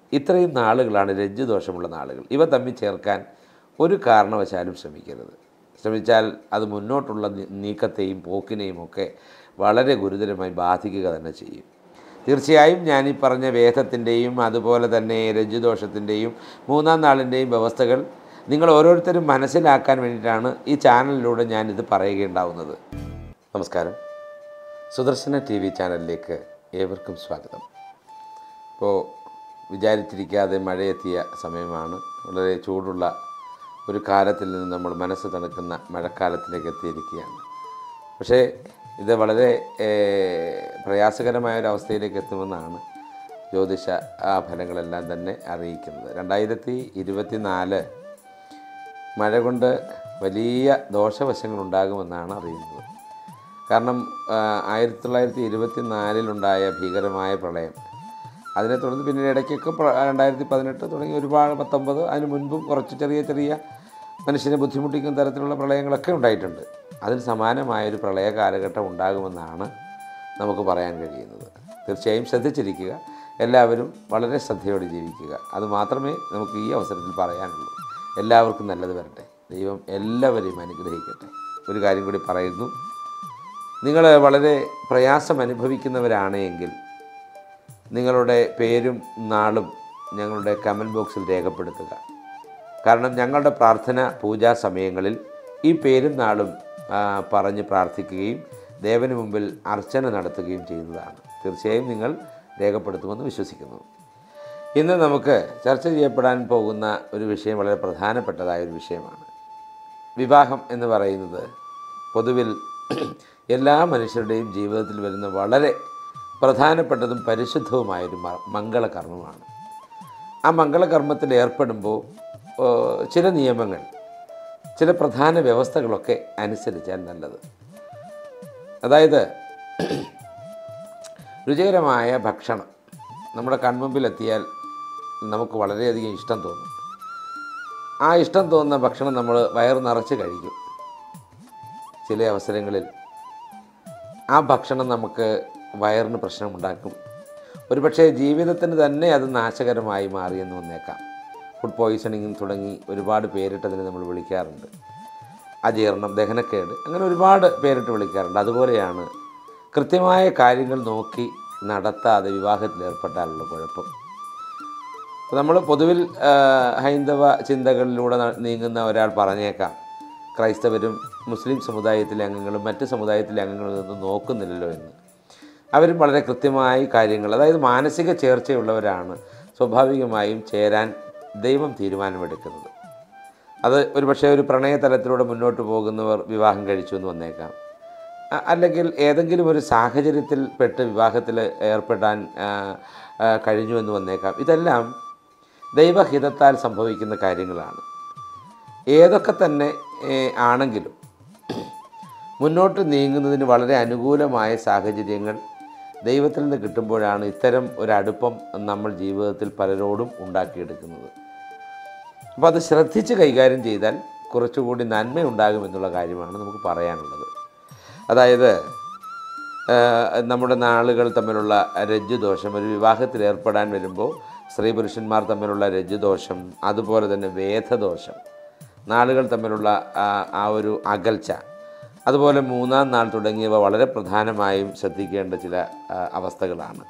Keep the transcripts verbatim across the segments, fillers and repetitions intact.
ഇത്രയും നാളുകളാണ് രജ്ജുദോഷമുള്ള നാളുകൾ. ഇവ തമ്മിൽ ചേർക്കാൻ ഒരു കാരണവശാലും ശ്രമിക്കരുത്. ശ്രമിച്ചാൽ അത് മുന്നോട്ടുള്ള നീക്കത്തെയും പോക്കിനെയും ഒക്കെ വളരെ ഗുരുതരമായി ബാധിക്കുക തന്നെ ചെയ്യും. തീർച്ചയായും ഞാനീ പറഞ്ഞ വേദത്തിൻ്റെയും അതുപോലെ തന്നെ രജ്ജുദോഷത്തിൻ്റെയും മൂന്നാം നാളിൻ്റെയും വ്യവസ്ഥകൾ നിങ്ങൾ ഓരോരുത്തരും മനസ്സിലാക്കാൻ വേണ്ടിയിട്ടാണ് ഈ ചാനലിലൂടെ ഞാനിത് പറയുകയുണ്ടാവുന്നത്. നമസ്കാരം. സുദർശന ടി വി ചാനലിലേക്ക് ഏവർക്കും സ്വാഗതം. ഇപ്പോൾ വിചാരിച്ചിരിക്കാതെ മഴയെത്തിയ സമയമാണ്. വളരെ ചൂടുള്ള ഒരു കാലത്തിൽ നിന്ന് നമ്മൾ മനസ്സ് തണുക്കുന്ന മഴക്കാലത്തിലേക്ക് എത്തിയിരിക്കുകയാണ്. പക്ഷേ ഇത് വളരെ പ്രയാസകരമായ ഒരവസ്ഥയിലേക്ക് എത്തുമെന്നാണ് ജ്യോതിഷ ഫലങ്ങളെല്ലാം തന്നെ അറിയിക്കുന്നത്. രണ്ടായിരത്തി ഇരുപത്തി നാല് മഴ കൊണ്ട് വലിയ ദോഷവശങ്ങളുണ്ടാകുമെന്നാണ് അറിയുന്നത്. കാരണം ആയിരത്തി തൊള്ളായിരത്തി ഇരുപത്തി നാലിലുണ്ടായ ഭീകരമായ പ്രളയം, അതിനെ തുടർന്ന് പിന്നീട് ഇടയ്ക്കൊക്കെ രണ്ടായിരത്തി പതിനെട്ട് തുടങ്ങി ഒരുപാട് പത്തൊമ്പത് അതിന് മുൻപും കുറച്ച് ചെറിയ ചെറിയ മനുഷ്യനെ ബുദ്ധിമുട്ടിക്കുന്ന തരത്തിലുള്ള പ്രളയങ്ങളൊക്കെ ഉണ്ടായിട്ടുണ്ട്. അതിന് സമാനമായൊരു പ്രളയ കാലഘട്ടം ഉണ്ടാകുമെന്നാണ് നമുക്ക് പറയാൻ കഴിയുന്നത്. തീർച്ചയായും ശ്രദ്ധിച്ചിരിക്കുക. എല്ലാവരും വളരെ ശ്രദ്ധയോടെ ജീവിക്കുക. അത് മാത്രമേ നമുക്ക് ഈ അവസരത്തിൽ പറയാനുള്ളൂ. എല്ലാവർക്കും നല്ലത് വരട്ടെ. ദൈവം എല്ലാവരെയും അനുഗ്രഹിക്കട്ടെ. ഒരു കാര്യം കൂടി പറയുന്നു. നിങ്ങൾ വളരെ പ്രയാസം അനുഭവിക്കുന്നവരാണെങ്കിൽ നിങ്ങളുടെ പേരും നാളും ഞങ്ങളുടെ കമൻറ്റ് ബോക്സിൽ രേഖപ്പെടുത്തുക. കാരണം ഞങ്ങളുടെ പ്രാർത്ഥന പൂജാ സമയങ്ങളിൽ ഈ പേരും നാളും പറഞ്ഞ് പ്രാർത്ഥിക്കുകയും ദേവന് മുമ്പിൽ അർച്ചന നടത്തുകയും ചെയ്യുന്നതാണ്. തീർച്ചയായും നിങ്ങൾ രേഖപ്പെടുത്തുമെന്ന് വിശ്വസിക്കുന്നു. ഇന്ന് നമുക്ക് ചർച്ച ചെയ്യപ്പെടാൻ പോകുന്ന ഒരു വിഷയം വളരെ പ്രധാനപ്പെട്ടതായ ഒരു വിഷയമാണ്. വിവാഹം എന്ന് പറയുന്നത് പൊതുവിൽ എല്ലാ മനുഷ്യരുടെയും ജീവിതത്തിൽ വരുന്ന വളരെ പ്രധാനപ്പെട്ടതും പരിശുദ്ധവുമായൊരു മംഗളകർമ്മമാണ്. ആ മംഗളകർമ്മത്തിൽ ഏർപ്പെടുമ്പോൾ ചില നിയമങ്ങൾ, ചില പ്രധാന വ്യവസ്ഥകളൊക്കെ അനുസരിച്ചാൽ നല്ലത്. അതായത് രുചികരമായ ഭക്ഷണം നമ്മുടെ കൺമുമ്പിലെത്തിയാൽ നമുക്ക് വളരെയധികം ഇഷ്ടം തോന്നും. ആ ഇഷ്ടം തോന്നുന്ന ഭക്ഷണം നമ്മൾ വയറ് നിറച്ച് കഴിക്കും. ചില അവസരങ്ങളിൽ ആ ഭക്ഷണം നമുക്ക് വയറിന് പ്രശ്നമുണ്ടാക്കും. ഒരുപക്ഷെ ജീവിതത്തിന് തന്നെ അത് നാശകരമായി മാറിയെന്ന് വന്നേക്കാം. ഫുഡ് പോയിസണിങ് തുടങ്ങി ഒരുപാട് പേരിട്ടതിന് നമ്മൾ വിളിക്കാറുണ്ട്. അജീർണം, ദഹനക്കേട്, അങ്ങനെ ഒരുപാട് പേരിട്ട് വിളിക്കാറുണ്ട്. അതുപോലെയാണ് കൃത്യമായ കാര്യങ്ങൾ നോക്കി നടത്താതെ വിവാഹത്തിൽ ഏർപ്പെട്ടാലുള്ള കുഴപ്പം. നമ്മൾ പൊതുവിൽ ഹൈന്ദവ ചിന്തകളിലൂടെ നീങ്ങുന്ന ഒരാൾ പറഞ്ഞേക്കാം, ക്രൈസ്തവരും മുസ്ലിം സമുദായത്തിലെ അംഗങ്ങളും മറ്റ് സമുദായത്തിലെ അംഗങ്ങളും ഇതൊന്നും നോക്കുന്നില്ലല്ലോ എന്ന്. അവരും വളരെ കൃത്യമായി കാര്യങ്ങൾ, അതായത് മാനസിക ചേർച്ചയുള്ളവരാണ് സ്വാഭാവികമായും ചേരാൻ ദൈവം തീരുമാനമെടുക്കുന്നത്. അത് ഒരു പക്ഷേ ഒരു പ്രണയതലത്തിലൂടെ മുന്നോട്ട് പോകുന്നവർ വിവാഹം കഴിച്ചു എന്ന് വന്നേക്കാം. അല്ലെങ്കിൽ ഏതെങ്കിലും ഒരു സാഹചര്യത്തിൽ പെട്ട് വിവാഹത്തിൽ ഏർപ്പെടാൻ കഴിഞ്ഞു എന്ന് വന്നേക്കാം. ഇതെല്ലാം ദൈവഹിതത്താൽ സംഭവിക്കുന്ന കാര്യങ്ങളാണ്. ഏതൊക്കെ തന്നെ ആണെങ്കിലും മുന്നോട്ട് നീങ്ങുന്നതിന് വളരെ അനുകൂലമായ സാഹചര്യങ്ങൾ ദൈവത്തിൽ നിന്ന് കിട്ടുമ്പോഴാണ് ഇത്തരം ഒരടുപ്പം നമ്മൾ ജീവിതത്തിൽ പലരോടും ഉണ്ടാക്കിയെടുക്കുന്നത്. അപ്പോൾ അത് ശ്രദ്ധിച്ച് കൈകാര്യം ചെയ്താൽ കുറച്ചുകൂടി നന്മയുണ്ടാകുമെന്നുള്ള കാര്യമാണ് നമുക്ക് പറയാനുള്ളത്. അതായത് നമ്മുടെ നാളുകൾ തമ്മിലുള്ള രജ്ജുദോഷം, ഒരു വിവാഹത്തിൽ ഏർപ്പെടാൻ വരുമ്പോൾ സ്ത്രീ പുരുഷന്മാർ തമ്മിലുള്ള രജ്ജുദോഷം, അതുപോലെ തന്നെ വേദദോഷം, നാളുകൾ തമ്മിലുള്ള ആ ഒരു അകൽച്ച, അതുപോലെ മൂന്നാം നാൾ തുടങ്ങിയവ വളരെ പ്രധാനമായും ശ്രദ്ധിക്കേണ്ട ചില അവസ്ഥകളാണ്.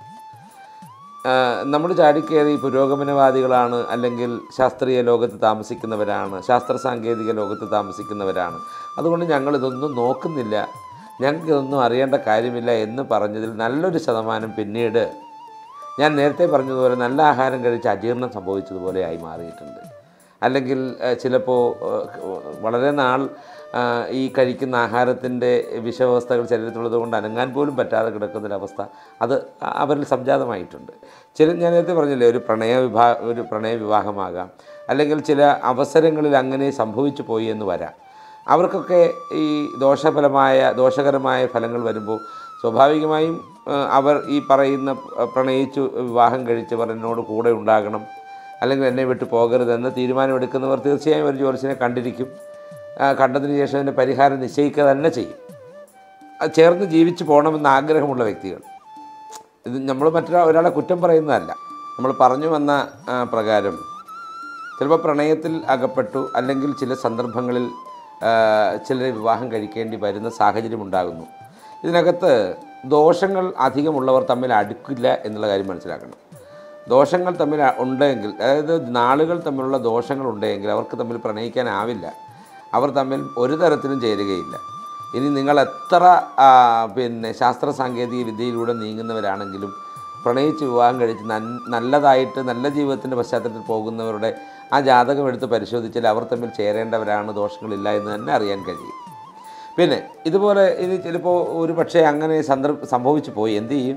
നമ്മൾ ചാടിക്കയറി പുരോഗമനവാദികളാണ്, അല്ലെങ്കിൽ ശാസ്ത്രീയ ലോകത്ത് താമസിക്കുന്നവരാണ്, ശാസ്ത്ര സാങ്കേതിക ലോകത്ത് താമസിക്കുന്നവരാണ്, അതുകൊണ്ട് ഞങ്ങളിതൊന്നും നോക്കുന്നില്ല, ഞങ്ങൾക്കിതൊന്നും അറിയേണ്ട കാര്യമില്ല എന്ന് പറഞ്ഞതിൽ നല്ലൊരു ശതമാനം പിന്നീട് ഞാൻ നേരത്തെ പറഞ്ഞതുപോലെ നല്ല ആഹാരം കഴിച്ച് അജീർണം സംഭവിച്ചതുപോലെ ആയി മാറിയിട്ടുണ്ട്. അല്ലെങ്കിൽ ചിലപ്പോൾ വളരെ നാൾ ഈ കഴിക്കുന്ന ആഹാരത്തിൻ്റെ വിഷവ്യവസ്ഥകൾ ശരീരത്തിലുള്ളത് കൊണ്ട് അനങ്ങാൻ പോലും പറ്റാതെ കിടക്കുന്നൊരവസ്ഥ അത് അവരിൽ സംജാതമായിട്ടുണ്ട്. ചില ഞാൻ നേരത്തെ പറഞ്ഞില്ലേ, ഒരു പ്രണയ വിവാഹ ഒരു പ്രണയ വിവാഹമാകാം, അല്ലെങ്കിൽ ചില അവസരങ്ങളിൽ അങ്ങനെ സംഭവിച്ചു പോയി എന്ന് വരാം. അവർക്കൊക്കെ ഈ ദോഷഫലമായ ദോഷകരമായ ഫലങ്ങൾ വരുമ്പോൾ സ്വാഭാവികമായും അവർ ഈ പറയുന്ന പ്രണയിച്ചു വിവാഹം കഴിച്ചവർ എന്നോട് കൂടെ ഉണ്ടാകണം, അല്ലെങ്കിൽ എന്നെ വിട്ട് പോകരുതെന്ന് തീരുമാനമെടുക്കുന്നവർ തീർച്ചയായും ഒരു ജ്യോത്സ്യനെ കണ്ടിരിക്കും. കണ്ടതിന് ശേഷം അതിൻ്റെ പരിഹാരം നിശ്ചയിക്കുക തന്നെ ചെയ്യും. അത് ചേർന്ന് ജീവിച്ചു പോകണമെന്ന് ആഗ്രഹമുള്ള വ്യക്തികൾ. ഇത് നമ്മൾ മറ്റൊരാ ഒരാളെ കുറ്റം പറയുന്നതല്ല. നമ്മൾ പറഞ്ഞു വന്ന പ്രകാരം ചിലപ്പോൾ പ്രണയത്തിൽ അകപ്പെട്ടു, അല്ലെങ്കിൽ ചില സന്ദർഭങ്ങളിൽ ചിലർ വിവാഹം കഴിക്കേണ്ടി വരുന്ന സാഹചര്യം ഉണ്ടാകുന്നു. ഇതിനകത്ത് ദോഷങ്ങൾ അധികമുള്ളവർ തമ്മിൽ അടുക്കില്ല എന്നുള്ള കാര്യം മനസ്സിലാക്കണം. ദോഷങ്ങൾ തമ്മിൽ ഉണ്ടെങ്കിൽ, അതായത് നാളുകൾ തമ്മിലുള്ള ദോഷങ്ങൾ ഉണ്ടെങ്കിൽ അവർക്ക് തമ്മിൽ പ്രണയിക്കാനാവില്ല, അവർ തമ്മിൽ ഒരു തരത്തിലും ചേരുകയില്ല. ഇനി നിങ്ങൾ എത്ര പിന്നെ ശാസ്ത്ര സാങ്കേതിക വിദ്യയിലൂടെ നീങ്ങുന്നവരാണെങ്കിലും പ്രണയിച്ച് വിവാഹം കഴിച്ച് നല്ലതായിട്ട് നല്ല ജീവിതത്തിൻ്റെ പശ്ചാത്തലത്തിൽ പോകുന്നവരുടെ ആ ജാതകം എടുത്ത് പരിശോധിച്ചാൽ അവർ തമ്മിൽ ചേരേണ്ടവരാണ്, ദോഷങ്ങളില്ല എന്ന് തന്നെ അറിയാൻ കഴിയും. പിന്നെ ഇതുപോലെ ഇനി ചിലപ്പോൾ ഒരു പക്ഷേ അങ്ങനെ സന്ദർഭ സംഭവിച്ചു പോയി, എന്തു ചെയ്യും?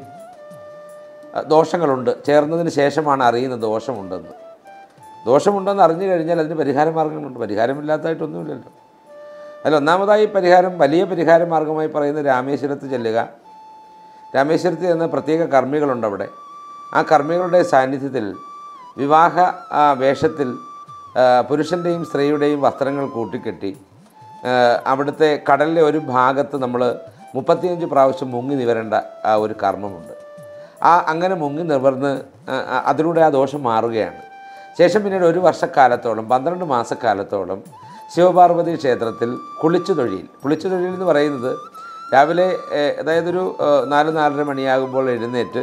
ദോഷങ്ങളുണ്ട്, ചേർന്നതിന് ശേഷമാണ് അറിയുന്നത് ദോഷമുണ്ടെന്ന്. ദോഷമുണ്ടെന്ന് അറിഞ്ഞു കഴിഞ്ഞാൽ അതിന് പരിഹാര മാർഗങ്ങളുണ്ട്, പരിഹാരമില്ലാത്തതായിട്ടൊന്നുമില്ലല്ലോ. അതിൽ ഒന്നാമതായി പരിഹാരം, വലിയ പരിഹാര മാർഗമായി പറയുന്നത് രാമേശ്വരത്ത് ചെല്ലുക. രാമേശ്വരത്ത് എന്ന പ്രത്യേക കർമ്മികളുണ്ട് അവിടെ. ആ കർമ്മികളുടെ സാന്നിധ്യത്തിൽ വിവാഹ വേഷത്തിൽ പുരുഷൻ്റെയും സ്ത്രീയുടെയും വസ്ത്രങ്ങൾ കൂട്ടിക്കെട്ടി അവിടുത്തെ കടലിലെ ഒരു ഭാഗത്ത് നമ്മൾ മുപ്പത്തിയഞ്ച് പ്രാവശ്യം മുങ്ങി നിവരേണ്ട ഒരു കർമ്മമുണ്ട്. ആ അങ്ങനെ മുങ്ങി നിവർന്ന് അതിലൂടെ ആ ദോഷം മാറുകയാണ്. ശേഷം പിന്നീട് ഒരു വർഷക്കാലത്തോളം, പന്ത്രണ്ട് മാസക്കാലത്തോളം ശിവപാർവതി ക്ഷേത്രത്തിൽ കുളിച്ചു തൊഴിൽ കുളിച്ചു തൊഴിൽ എന്ന് പറയുന്നത് രാവിലെ, അതായത് ഒരു നാല് നാലര മണിയാകുമ്പോൾ എഴുന്നേറ്റ്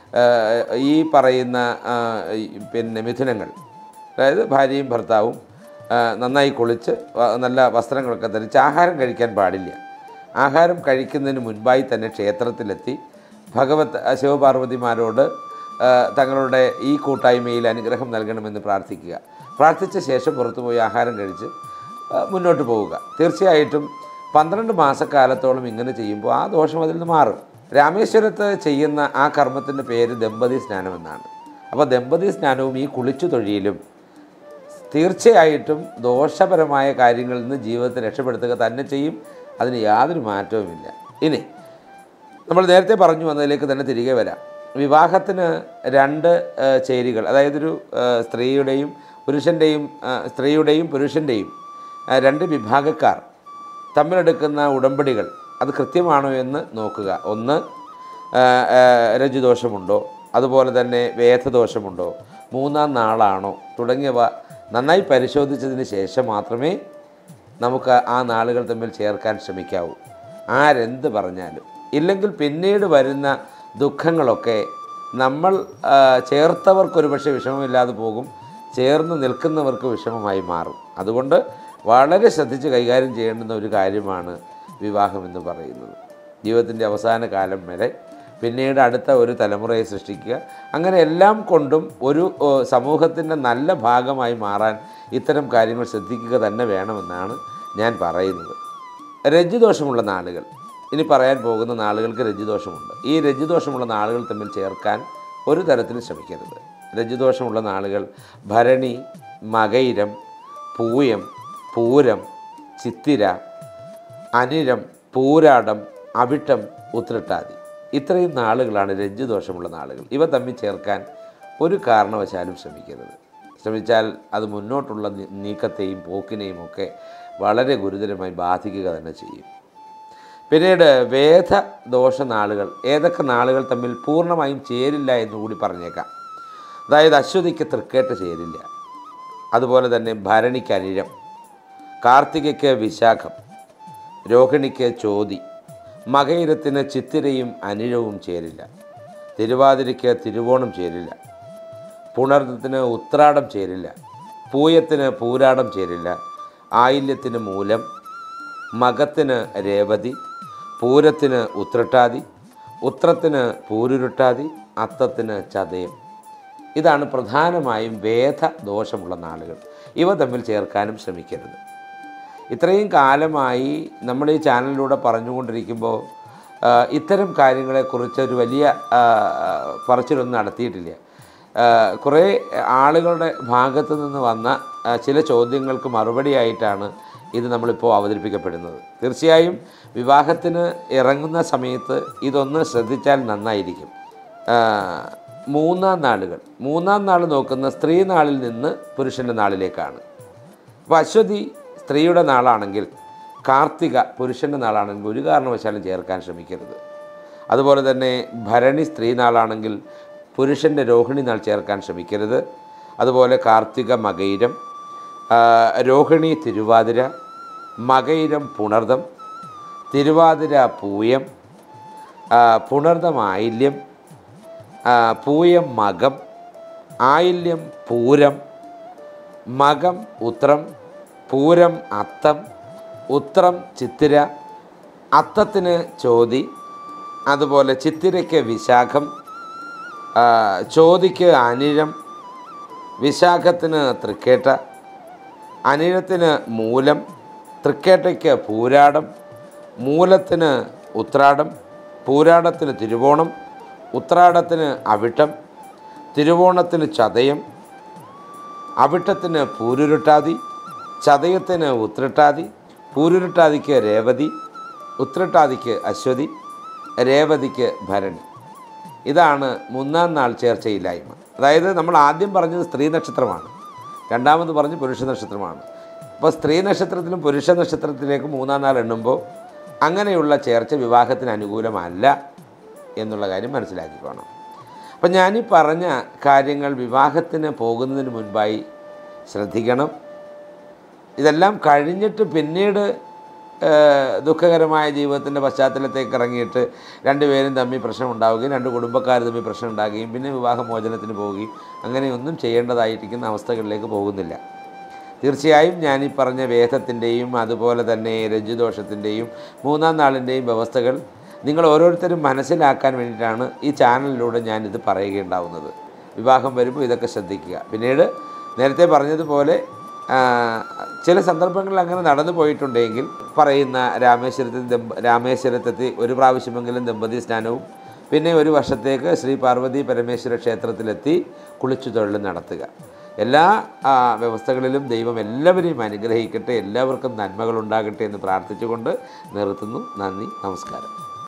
ഈ പറയുന്ന പിന്നെ മിഥുനങ്ങൾ, അതായത് ഭാര്യയും ഭർത്താവും നന്നായി കുളിച്ച് നല്ല വസ്ത്രങ്ങളൊക്കെ ധരിച്ച് ആഹാരം കഴിക്കാൻ പാടില്ല. ആഹാരം കഴിക്കുന്നതിന് മുൻപായി തന്നെ ക്ഷേത്രത്തിലെത്തി ഭഗവത് ശിവപാർവതിമാരോട് തങ്ങളുടെ ഈ കൂട്ടായ്മയിൽ അനുഗ്രഹം നൽകണമെന്ന് പ്രാർത്ഥിക്കുക. പ്രാർത്ഥിച്ച ശേഷം പുറത്തുപോയി ആഹാരം കഴിച്ച് മുന്നോട്ട് പോവുക. തീർച്ചയായിട്ടും പന്ത്രണ്ട് മാസക്കാലത്തോളം ഇങ്ങനെ ചെയ്യുമ്പോൾ ആ ദോഷം അതിൽ നിന്ന് മാറും. രാമേശ്വരത്ത് ചെയ്യുന്ന ആ കർമ്മത്തിൻ്റെ പേര് ദമ്പതി സ്നാനമെന്നാണ്. അപ്പോൾ ദമ്പതി സ്നാനവും ഈ കുളിച്ചു തൊഴിലും തീർച്ചയായിട്ടും ദോഷപരമായ കാര്യങ്ങളിൽ നിന്ന് ജീവിതത്തെ രക്ഷപ്പെടുത്തുക തന്നെ ചെയ്യും. അതിന് യാതൊരു മാറ്റവുമില്ല. ഇനി നമ്മൾ നേരത്തെ പറഞ്ഞു വന്നതിലേക്ക് തന്നെ തിരികെ വരാം. വിവാഹത്തിന് രണ്ട് ചേരികൾ, അതായത് ഒരു സ്ത്രീയുടെയും പുരുഷൻ്റെയും സ്ത്രീയുടെയും പുരുഷൻ്റെയും രണ്ട് വിഭാഗക്കാർ തമ്മിലെടുക്കുന്ന ഉടമ്പടികൾ അത് കൃത്യമാണോ എന്ന് നോക്കുക. ഒന്ന്, രജുദോഷമുണ്ടോ, അതുപോലെ തന്നെ വേദദോഷമുണ്ടോ, മൂന്നാം നാളാണോ തുടങ്ങിയവ നന്നായി പരിശോധിച്ചതിന് ശേഷം മാത്രമേ നമുക്ക് ആ നാളുകൾ തമ്മിൽ ചേർക്കാൻ ശ്രമിക്കാവൂ, ആരെന്ത് പറഞ്ഞാലും. ഇല്ലെങ്കിൽ പിന്നീട് വരുന്ന ദുഃഖങ്ങളൊക്കെ നമ്മൾ ചേർത്തവർക്കൊരു പക്ഷേ വിഷമമില്ലാതെ പോകും, ചേർന്ന് നിൽക്കുന്നവർക്ക് വിഷമമായി മാറും. അതുകൊണ്ട് വളരെ ശ്രദ്ധിച്ച് കൈകാര്യം ചെയ്യേണ്ടുന്ന ഒരു കാര്യമാണ് വിവാഹമെന്ന് പറയുന്നത്. ജീവിതത്തിൻ്റെ അവസാന കാലം വരെ പിന്നീട് അടുത്ത ഒരു തലമുറയെ സൃഷ്ടിക്കുക, അങ്ങനെ എല്ലാം കൊണ്ടും ഒരു സമൂഹത്തിൻ്റെ നല്ല ഭാഗമായി മാറാൻ ഇത്തരം കാര്യങ്ങൾ ശ്രദ്ധിക്കുക തന്നെ വേണമെന്നാണ് ഞാൻ പറയുന്നത്. രജ്ജുദോഷമുള്ള നാളുകൾ, ഇനി പറയാൻ പോകുന്ന നാളുകൾക്ക് രജ്ജുദോഷമുണ്ട്. ഈ രജ്ജുദോഷമുള്ള നാളുകൾ തമ്മിൽ ചേർക്കാൻ ഒരു തരത്തിലും ശ്രമിക്കരുത്. രജ്ജുദോഷമുള്ള നാളുകൾ ഭരണി, മകയിരം, പൂയം, പൂരം, ചിത്തിര, അനിഴം, പൂരാടം, അവിട്ടം, ഉത്രട്ടാതി, ഇത്രയും നാളുകളാണ് രജ്ജുദോഷമുള്ള നാളുകൾ. ഇവ തമ്മിൽ ചേർക്കാൻ ഒരു കാരണവശാലും ശ്രമിക്കരുത്. ശ്രമിച്ചാൽ അത് മുന്നോട്ടുള്ള നീക്കത്തെയും പോക്കിനെയും ഒക്കെ വളരെ ഗുരുതരമായി ബാധിക്കുക തന്നെ ചെയ്യും. പിന്നീട് വേദദോഷ നാളുകൾ, ഏതൊക്കെ നാളുകൾ തമ്മിൽ പൂർണ്ണമായും ചേരില്ല എന്നുകൂടി പറഞ്ഞേക്കാം. അതായത് അശ്വതിക്ക് തൃക്കേട്ട് ചേരില്ല, അതുപോലെ തന്നെ ഭരണിക്ക് അനിഴം, കാർത്തികയ്ക്ക് വിശാഖം, രോഹിണിക്ക് ചോതി, മകയിരത്തിന് ചിത്തിരയും അനിഴവും ചേരില്ല, തിരുവാതിരയ്ക്ക് തിരുവോണം ചേരില്ല, പുണർന്നത്തിന് ഉത്രാടം ചേരില്ല, പൂയത്തിന് പൂരാടം ചേരില്ല, ആയില്യത്തിന് മൂലം, മകത്തിന് രേവതി, പൂരത്തിന് ഉത്രട്ടാതി, ഉത്രത്തിന് പൂരുരുട്ടാതി, അത്തത്തിന് ചതയം. ഇതാണ് പ്രധാനമായും വേദദോഷമുള്ള നാളുകൾ. ഇവ തമ്മിൽ ചേർക്കാനും ശ്രമിക്കരുത്. ഇത്രയും കാലമായി നമ്മൾ ഈ ചാനലിലൂടെ പറഞ്ഞുകൊണ്ടിരിക്കുമ്പോൾ ഇത്തരം കാര്യങ്ങളെക്കുറിച്ചൊരു വലിയ പറച്ചിലൊന്നും നടത്തിയിട്ടില്ല. കുറേ ആളുകളുടെ ഭാഗത്തു നിന്ന് വന്ന ചില ചോദ്യങ്ങൾക്ക് മറുപടിയായിട്ടാണ് ഇത് നമ്മളിപ്പോൾ അവതരിപ്പിക്കപ്പെടുന്നത്. തീർച്ചയായും വിവാഹത്തിന് ഇറങ്ങുന്ന സമയത്ത് ഇതൊന്ന് ശ്രദ്ധിച്ചാൽ നന്നായിരിക്കും. മൂന്നാം നാളുകൾ, മൂന്നാം നാൾ നോക്കുന്ന സ്ത്രീ നാളിൽ നിന്ന് പുരുഷൻ്റെ നാളിലേക്കാണ്. അപ്പോൾ അശ്വതി സ്ത്രീയുടെ നാളാണെങ്കിൽ കാർത്തിക പുരുഷൻ്റെ നാളാണെങ്കിൽ ഒരു കാരണവശാലും ചേർക്കാൻ ശ്രമിക്കരുത്. അതുപോലെ തന്നെ ഭരണി സ്ത്രീ നാളാണെങ്കിൽ പുരുഷൻ്റെ രോഹിണി നാൾ ചേർക്കാൻ ശ്രമിക്കരുത്. അതുപോലെ കാർത്തിക മകയിരം, രോഹിണി തിരുവാതിര, മകയിരം പുണർദം, തിരുവാതിര പൂയം, പുണർദം ആയില്യം, പൂയം മകം, ആയില്യം പൂരം, മകം ഉത്രം, പൂരം അത്തം, ഉത്രം ചിത്തിര, അത്തത്തിന് ചോതി, അതുപോലെ ചിത്തിരയ്ക്ക് വിശാഖം, ചോതിക്ക് അനിഴം, വിശാഖത്തിന് തൃക്കേട്ട, അനിഴത്തിന് മൂലം, തൃക്കേട്ടയ്ക്ക് പൂരാടം, മൂലത്തിന് ഉത്രാടം, പൂരാടത്തിന് തിരുവോണം, ഉത്രാടത്തിന് അവിട്ടം, തിരുവോണത്തിന് ചതയം, അവിട്ടത്തിന് പൂരുരുട്ടാതി, ചതയത്തിന് ഉത്രട്ടാതി, പൂരുരുട്ടാതിക്ക് രേവതി, ഉത്രട്ടാതിക്ക് അശ്വതി, രേവതിക്ക് ഭരണി. ഇതാണ് മൂന്നാം നാൾ ചേർച്ചയില്ലായ്മ. അതായത് നമ്മൾ ആദ്യം പറഞ്ഞത് സ്ത്രീ നക്ഷത്രമാണ്, രണ്ടാമത് പറഞ്ഞ് പുരുഷ നക്ഷത്രമാണ്. അപ്പോൾ സ്ത്രീ നക്ഷത്രത്തിലും പുരുഷ നക്ഷത്രത്തിലേക്ക് മൂന്നാം നാൾ എണ്ണുമ്പോൾ അങ്ങനെയുള്ള ചേർച്ച വിവാഹത്തിന് അനുകൂലമല്ല എന്നുള്ള കാര്യം മനസ്സിലാക്കിക്കോണം. അപ്പം ഞാനീ പറഞ്ഞ കാര്യങ്ങൾ വിവാഹത്തിന് പോകുന്നതിന് മുൻപായി ശ്രദ്ധിക്കണം. ഇതെല്ലാം കഴിഞ്ഞിട്ട് പിന്നീട് ദുഃഖകരമായ ജീവിതത്തിൻ്റെ പശ്ചാത്തലത്തേക്ക് ഇറങ്ങിയിട്ട് രണ്ടുപേരും തമ്മിൽ പ്രശ്നം ഉണ്ടാവുകയും രണ്ട് കുടുംബക്കാർ തമ്മിൽ പ്രശ്നം ഉണ്ടാകുകയും പിന്നെ വിവാഹമോചനത്തിന് പോവുകയും അങ്ങനെയൊന്നും ചെയ്യേണ്ടതായിരിക്കുന്ന അവസ്ഥകളിലേക്ക് പോകുന്നില്ല. തീർച്ചയായും ഞാനീ പറഞ്ഞ വേദത്തിൻ്റെയും അതുപോലെ തന്നെ രജ്ജുദോഷത്തിൻ്റെയും മൂന്നാം നാളിൻ്റെയും വ്യവസ്ഥകൾ നിങ്ങൾ ഓരോരുത്തരും മനസ്സിലാക്കാൻ വേണ്ടിയിട്ടാണ് ഈ ചാനലിലൂടെ ഞാനിത് പറയുകയുണ്ടാവുന്നത്. വിവാഹം വരുമ്പോൾ ഇതൊക്കെ ശ്രദ്ധിക്കുക. പിന്നീട് നേരത്തെ പറഞ്ഞതുപോലെ ചില സന്ദർഭങ്ങളിൽ അങ്ങനെ നടന്നു പോയിട്ടുണ്ടെങ്കിൽ പറയുന്ന രാമേശ്വരത്തിൽ ദമ്പ രാമേശ്വരത്തെത്തി ഒരു പ്രാവശ്യമെങ്കിലും ദമ്പതി സ്നാനവും പിന്നെ ഒരു വർഷത്തേക്ക് ശ്രീ പാർവതി പരമേശ്വര ക്ഷേത്രത്തിലെത്തി കുളിച്ചു തൊഴിൽ നടത്തുക. എല്ലാ വ്യവസ്ഥകളിലും ദൈവം എല്ലാവരെയും അനുഗ്രഹിക്കട്ടെ, എല്ലാവർക്കും നന്മകൾ ഉണ്ടാകട്ടെ എന്ന് പ്രാർത്ഥിച്ചുകൊണ്ട് നിർത്തുന്നു. നന്ദി, നമസ്കാരം.